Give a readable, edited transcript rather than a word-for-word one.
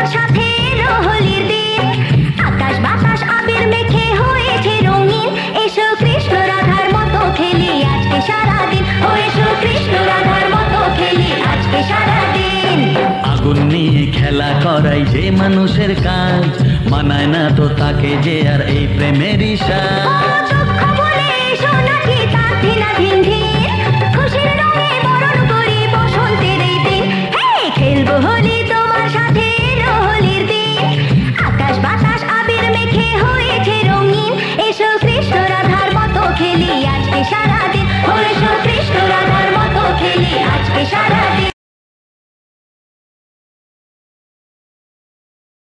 সাথে এলো হোলির দিন, আকাশ বাতাস আবির মেখে হয়েছে রঙিন। এসো কৃষ্ণ রাধার মতো খেলি আজকে সারাদিন, ও এসো কৃষ্ণ রাধার মতো খেলি আজকে সারাদিন। আগুন নিয়ে খেলা করাই যে মানুষের কাজ, মানায় না তো তাকে যে আর এই প্রেমেরই সাজ।